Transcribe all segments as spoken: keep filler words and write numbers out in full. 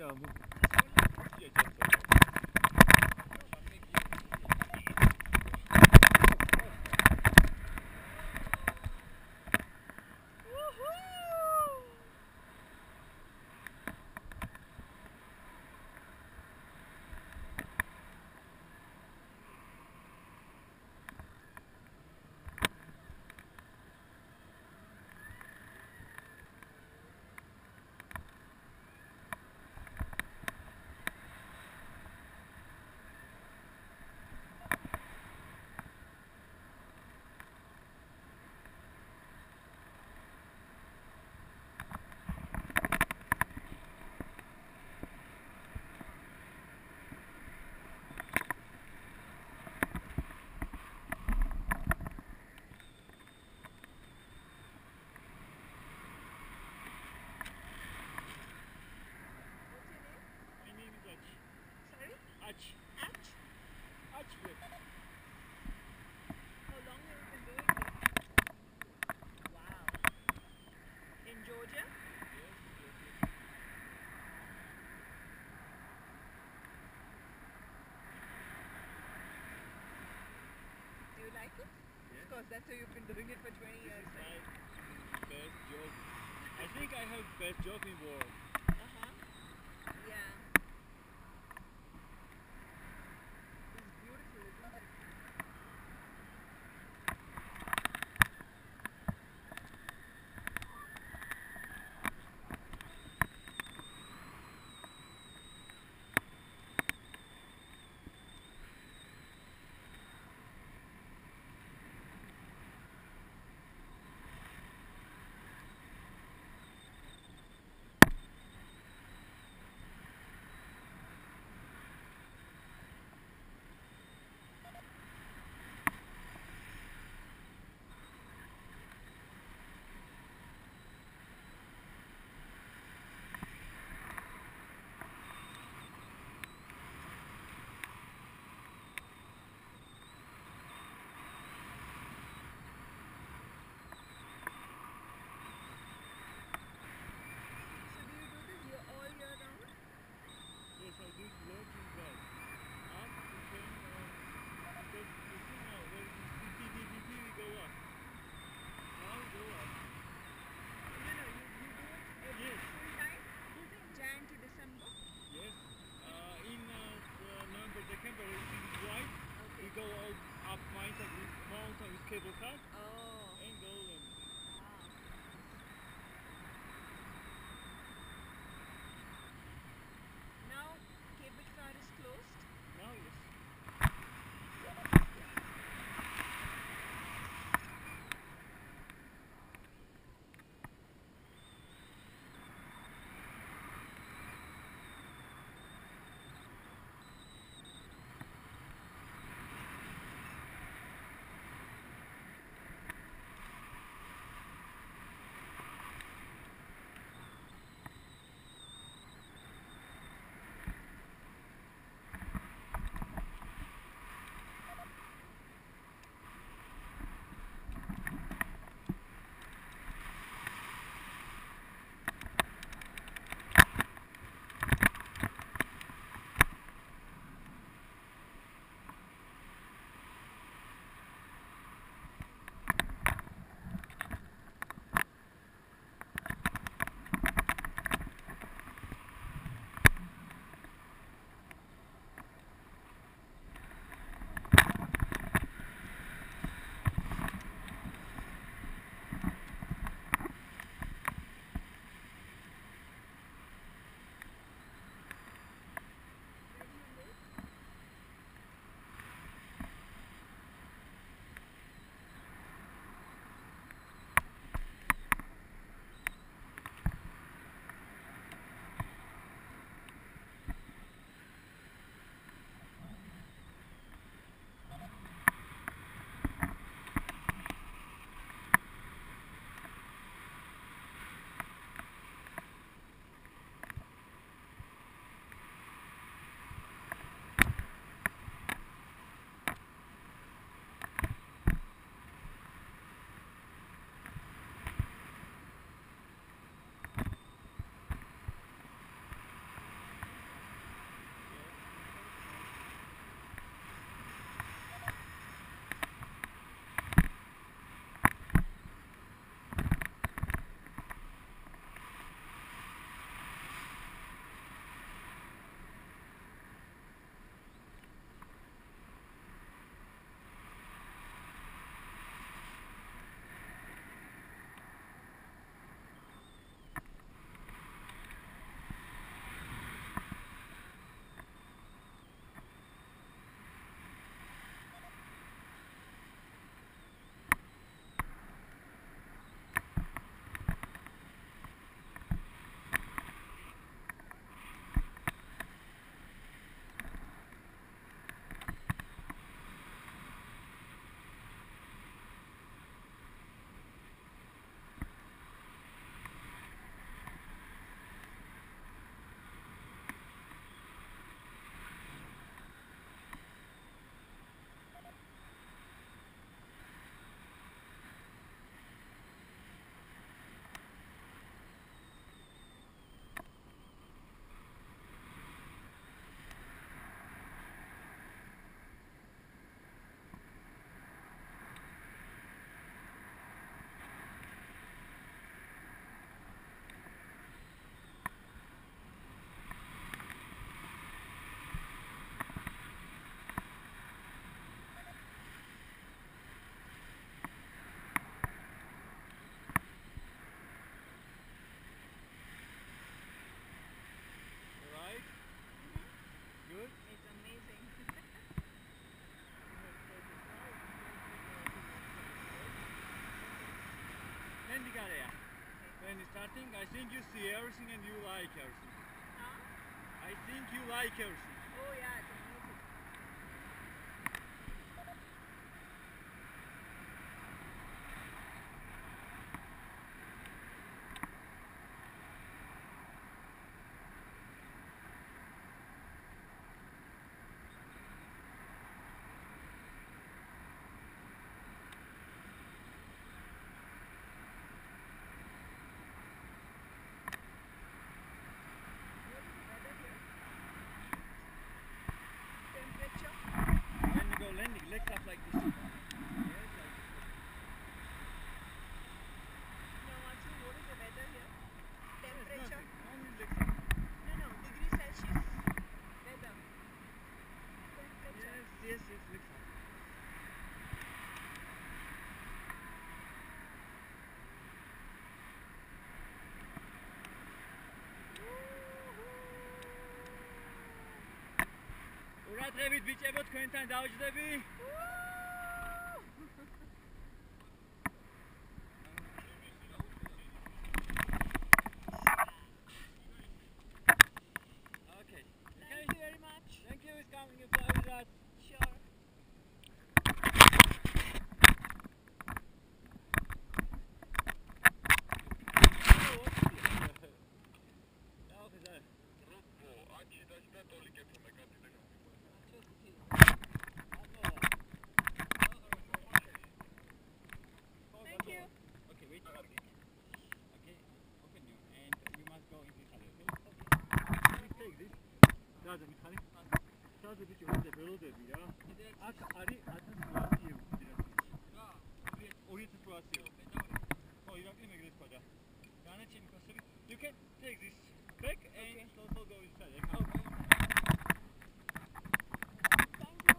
Yeah, mo- yeah, just my name is Ach. Sorry? Ach. Atch? Ach, yes. How long have you been doing this? Wow. In Georgia? Yes, yes, yes. Do you like it? Yes. Of course, that's why you've been doing it for twenty This years. is my best job. I think I have best job in world. Uh-huh. Yeah. It's beautiful, isn't it? When the area. When it's starting, I think you see everything and you like everything. Huh? I think you like everything. Oh yeah, it's amazing. Temperature? When you go landing, legs up like this. Yes, like this. No, actually, what is the weather here? Temperature? Yes, only legs up. No, no, degree Celsius. Weather. Temperature. Yes, yes, yes, legs up. ურადღებით ბიჭებო, თქვენთან დავჯდები. Okay. Thank you very much. Thank you for coming and fly with us. Sure. Ciao, Cesare. Thank you. Okay, wait. Okay, open you and you must go in this alley, okay? Please take this. Dada, მითხარი. Dada, ბიჭო, უნდა ველოდები რა. აქ არის ათას რვაასი ეურო. რა? ორი ათას რვაასი ეურო. ო, ირაკლი მეგრე თქვა და. განაჩენი კოსები. You can take this back and also go inside. Okay? Thank you.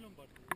Number